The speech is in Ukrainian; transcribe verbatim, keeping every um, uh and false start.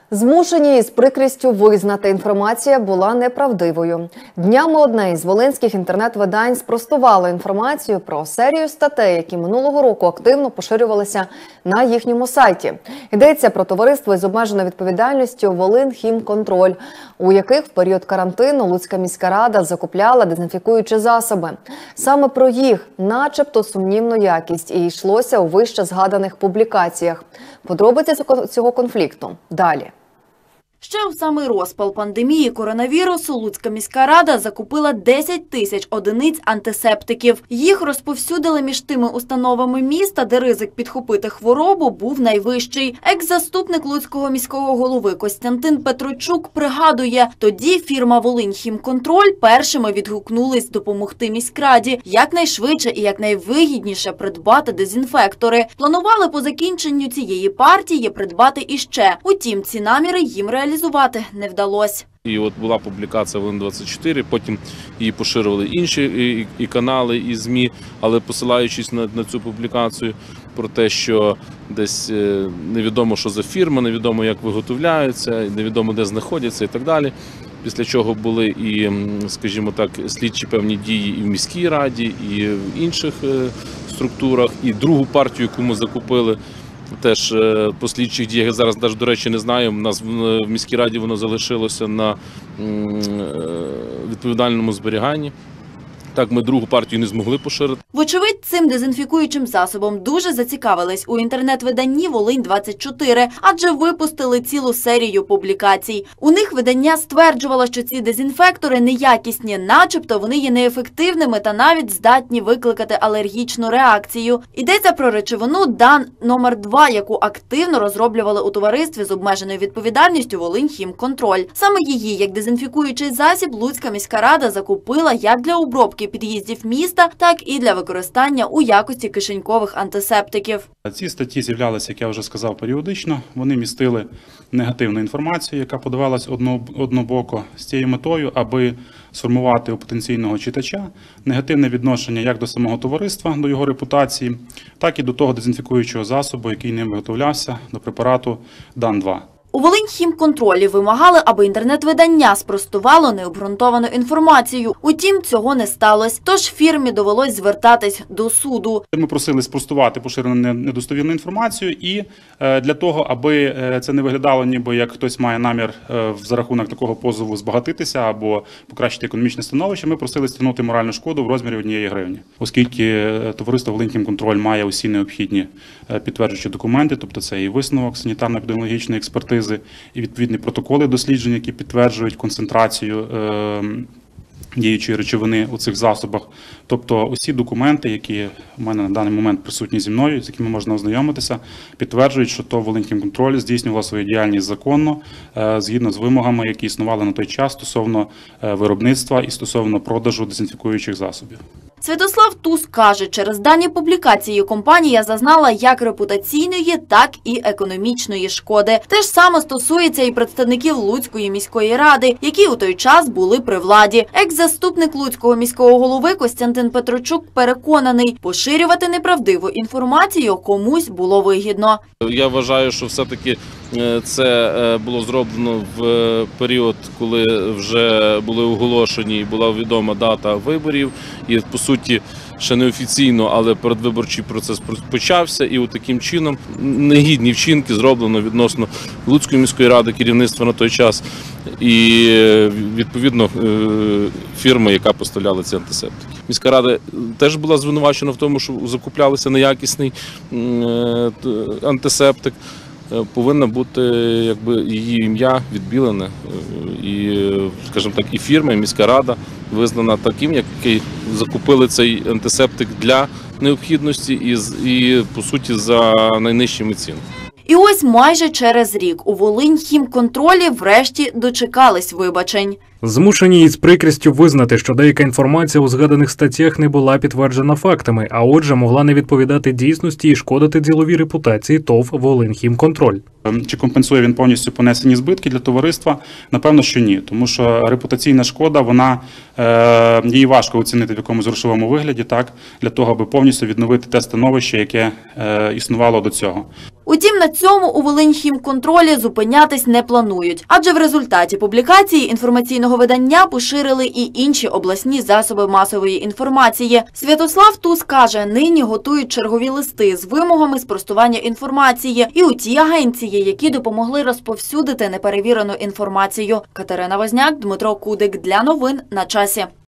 Змушені із прикрістю визнати, інформація була неправдивою. Днями одне із волинських інтернет-видань спростувало інформацію про серію статей, які минулого року активно поширювалися на їхньому сайті. Йдеться про товариство із обмеженою відповідальністю «Волиньхімконтроль», у яких в період карантину Луцька міська рада закупляла дезінфікуючі засоби. Саме про їх, начебто, сумнівну якість і йшлося у вище згаданих публікаціях. Подробиці цього конфлікту далі. Ще у самий розпал пандемії коронавірусу Луцька міська рада закупила десять тисяч одиниць антисептиків. Їх розповсюдили між тими установами міста, де ризик підхопити хворобу був найвищий. Екс-заступник Луцького міського голови Костянтин Петройчук пригадує, тоді фірма «Волиньхімконтроль» першими відгукнулись допомогти міськраді якнайшвидше і якнайвигідніше придбати дезінфектори. Планували по закінченню цієї партії придбати іще. Утім, ці наміри їм реалізувати. Реалізувати не вдалося. І от була публікація Волинь двадцять чотири, потім її поширювали інші і, і канали, і ЗМІ, але посилаючись на, на цю публікацію про те, що десь невідомо, що за фірма, невідомо, як виготовляються, невідомо, де знаходяться і так далі. Після чого були і, скажімо так, слідчі певні дії і в міській раді, і в інших структурах. І другу партію, яку ми закупили, теж по слідчих діях, я зараз навіть, до речі, не знаю, у нас в міській раді воно залишилося на відповідальному зберіганні. Так, ми другу партію не змогли поширити. Вочевидь, цим дезінфікуючим засобом дуже зацікавились у інтернет-виданні «Волинь двадцять чотири», адже випустили цілу серію публікацій. У них видання стверджувало, що ці дезінфектори неякісні, начебто вони є неефективними та навіть здатні викликати алергічну реакцію. Йдеться про речовину дан номер два, яку активно розроблювали у товаристві з обмеженою відповідальністю «Волиньхімконтроль». Саме її, як дезінфікуючий засіб, Луцька міська рада закупила як для обробки під'їздів міста, так і для використання у якості кишенькових антисептиків. Ці статті з'являлися, як я вже сказав, періодично. Вони містили негативну інформацію, яка подавалась однобоко з цією метою, аби сформувати у потенційного читача негативне відношення як до самого товариства, до його репутації, так і до того дезінфікуючого засобу, який ним виготовлявся, до препарату дан два. У Волиньхімконтролі вимагали, аби інтернет-видання спростувало необґрунтовану інформацію. Утім, цього не сталося, тож фірмі довелось звертатись до суду. Ми просили спростувати поширену недостовірну інформацію і для того, аби це не виглядало, ніби як хтось має намір за рахунок такого позову збагатитися або покращити економічне становище, ми просили стягнути моральну шкоду в розмірі однієї гривні. Оскільки товариство «Волиньхімконтроль» має усі необхідні підтверджуючі документи, тобто це і висновок санітарно-епідеміологічної експертизи, і відповідні протоколи досліджень, які підтверджують концентрацію е, діючої речовини у цих засобах. Тобто усі документи, які в мене на даний момент присутні зі мною, з якими можна ознайомитися, підтверджують, що то Волиньхімконтроль здійснювала свою діяльність законно, е, згідно з вимогами, які існували на той час стосовно е, виробництва і стосовно продажу дезінфікуючих засобів. Святослав Туз каже, через дані публікації компанія зазнала як репутаційної, так і економічної шкоди. Те ж саме стосується і представників Луцької міської ради, які у той час були при владі. Екс-заступник Луцького міського голови Костянтин Петройчук переконаний, поширювати неправдиву інформацію комусь було вигідно. Я вважаю, що все-таки це було зроблено в період, коли вже були оголошені і була відома дата виборів. І, по суті, ще неофіційно, але передвиборчий процес почався. І от таким чином негідні вчинки зроблено відносно Луцької міської ради, керівництва на той час. І, відповідно, фірми, яка поставляла ці антисептики. Міська рада теж була звинувачена в тому, що закуплялися неякісний антисептик. Повинна бути, якби, її ім'я відбілене, і, скажімо так, і фірма, і міська рада визнана таким, який закупили цей антисептик для необхідності і, і по суті, за найнижчими цінами. І ось майже через рік у Волиньхімконтролі врешті дочекались вибачень. Змушені із прикрістю визнати, що деяка інформація у згаданих статтях не була підтверджена фактами, а отже могла не відповідати дійсності і шкодити діловій репутації ТОВ «Волиньхімконтроль». Чи компенсує він повністю понесені збитки для товариства? Напевно, що ні. Тому що репутаційна шкода, вона, е, її важко оцінити в якомусь грошовому вигляді, так, для того, аби повністю відновити те становище, яке е, існувало до цього. Утім, на цьому у Волиньхімконтролі зупинятись не планують. Адже в результаті публікації інформаційного видання поширили і інші обласні засоби масової інформації. Святослав Туз каже, нині готують чергові листи з вимогами спростування інформації і у ті агенції, які допомогли розповсюдити неперевірену інформацію. Катерина Возняк, Дмитро Кудик. Для новин на часі.